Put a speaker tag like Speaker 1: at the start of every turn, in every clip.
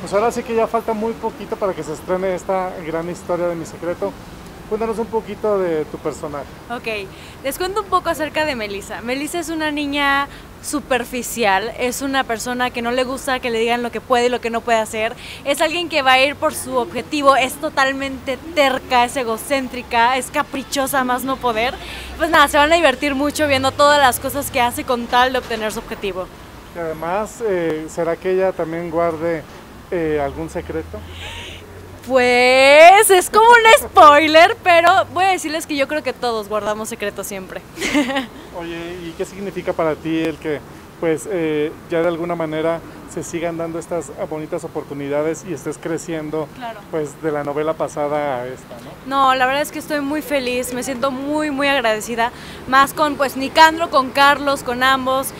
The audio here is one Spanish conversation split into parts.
Speaker 1: pues ahora sí que ya falta muy poquito para que se estrene esta gran historia de Mi Secreto. Cuéntanos un poquito de tu personaje.
Speaker 2: Ok, les cuento un poco acerca de Melissa. Melissa es una niña superficial, es una persona que no le gusta que le digan lo que puede y lo que no puede hacer, es alguien que va a ir por su objetivo, es totalmente terca, es egocéntrica, es caprichosa más no poder. Pues nada, se van a divertir mucho viendo todas las cosas que hace con tal de obtener su objetivo.
Speaker 1: Y además, ¿será que ella también guarde algún secreto?
Speaker 2: Pues es como un spoiler, pero voy a decirles que yo creo que todos guardamos secretos siempre.
Speaker 1: Oye, ¿y qué significa para ti el que pues ya de alguna manera se sigan dando estas bonitas oportunidades y estés creciendo,
Speaker 2: Claro,
Speaker 1: pues de la novela pasada a esta, ¿no?
Speaker 2: no, la verdad es que estoy muy feliz, me siento muy muy agradecida, más con pues Nicandro, con Carlos, con ambos,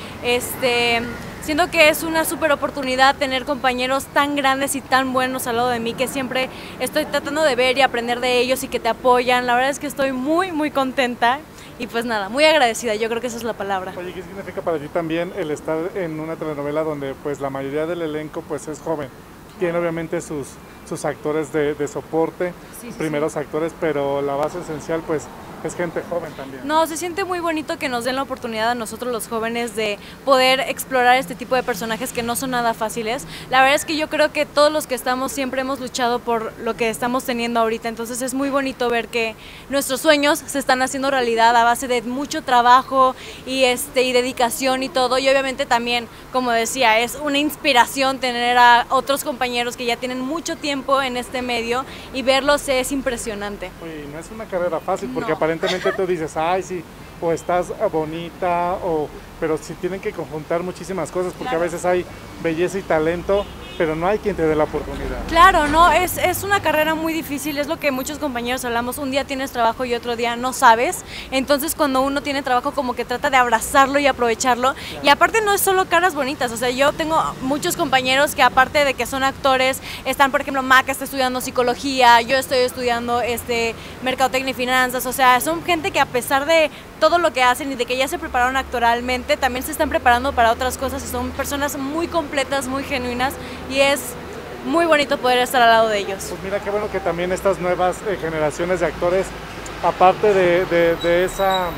Speaker 2: siento que es una súper oportunidad tener compañeros tan grandes y tan buenos al lado de mí, que siempre estoy tratando de ver y aprender de ellos y que te apoyan. La verdad es que estoy muy muy contenta y pues nada, muy agradecida, yo creo que esa es la palabra.
Speaker 1: Oye, ¿qué significa para ti también el estar en una telenovela donde pues la mayoría del elenco pues es joven? Tiene obviamente sus actores de soporte,
Speaker 2: Sí, sí,
Speaker 1: primeros actores, pero la base esencial pues es gente joven también.
Speaker 2: No, se siente muy bonito que nos den la oportunidad a nosotros los jóvenes de poder explorar este tipo de personajes que no son nada fáciles. La verdad es que yo creo que todos los que estamos siempre hemos luchado por lo que estamos teniendo ahorita, entonces es muy bonito ver que nuestros sueños se están haciendo realidad a base de mucho trabajo y dedicación y todo, y obviamente también, como decía, es una inspiración tener a otros compañeros que ya tienen mucho tiempo en este medio y verlos es impresionante.
Speaker 1: Oye, no es una carrera fácil porque
Speaker 2: No.
Speaker 1: aparentemente tú dices, ay, sí, o estás bonita, pero sí tienen que conjuntar muchísimas cosas porque
Speaker 2: Claro.
Speaker 1: a veces hay belleza y talento, pero no hay quien te dé la oportunidad.
Speaker 2: Claro, no, es una carrera muy difícil, es lo que muchos compañeros hablamos, un día tienes trabajo y otro día no sabes, entonces cuando uno tiene trabajo como que trata de abrazarlo y aprovecharlo, claro. Y aparte no es solo caras bonitas, o sea, yo tengo muchos compañeros que aparte de que son actores, están, por ejemplo, Maca está estudiando psicología, yo estoy estudiando mercadotecnia y finanzas, o sea, son gente que a pesar de todo lo que hacen y de que ya se prepararon actoralmente, también se están preparando para otras cosas y son personas muy completas, muy genuinas y es muy bonito poder estar al lado de ellos.
Speaker 1: Pues mira, qué bueno que también estas nuevas generaciones de actores, aparte de esa,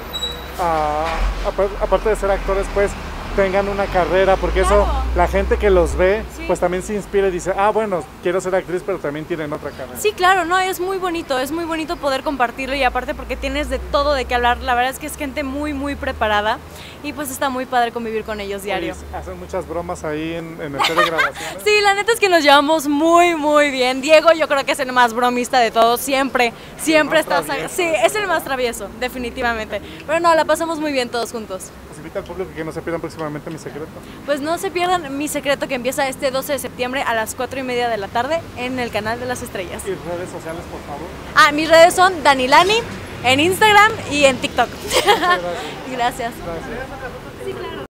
Speaker 1: aparte de ser actores, pues tengan una carrera, porque
Speaker 2: Claro.
Speaker 1: eso, la gente que los ve,
Speaker 2: Sí.
Speaker 1: pues también se inspira y dice, ah, bueno, quiero ser actriz, pero también tienen otra carrera.
Speaker 2: Sí, claro, no, es muy bonito poder compartirlo y aparte porque tienes de todo de qué hablar, la verdad es que es gente muy, muy preparada y pues está muy padre convivir con ellos diario.
Speaker 1: Oye, hacen muchas bromas ahí en el set de grabaciones.
Speaker 2: Sí, la neta es que nos llevamos muy, muy bien. Diego yo creo que es el más bromista de todos, siempre está... Sí, es el más travieso, definitivamente. Pero no, la pasamos muy bien todos juntos.
Speaker 1: Pues invita al público que no se pierdan próximamente Mi Secreto.
Speaker 2: Pues no se pierdan Mi Secreto, que empieza este 12 de septiembre a las 4:30 de la tarde en el canal de las estrellas.
Speaker 1: Y redes sociales, por favor.
Speaker 2: Ah, mis redes son Danilani en Instagram y en TikTok.
Speaker 1: Muchas gracias.
Speaker 2: Gracias.
Speaker 1: Gracias.
Speaker 2: Sí, claro.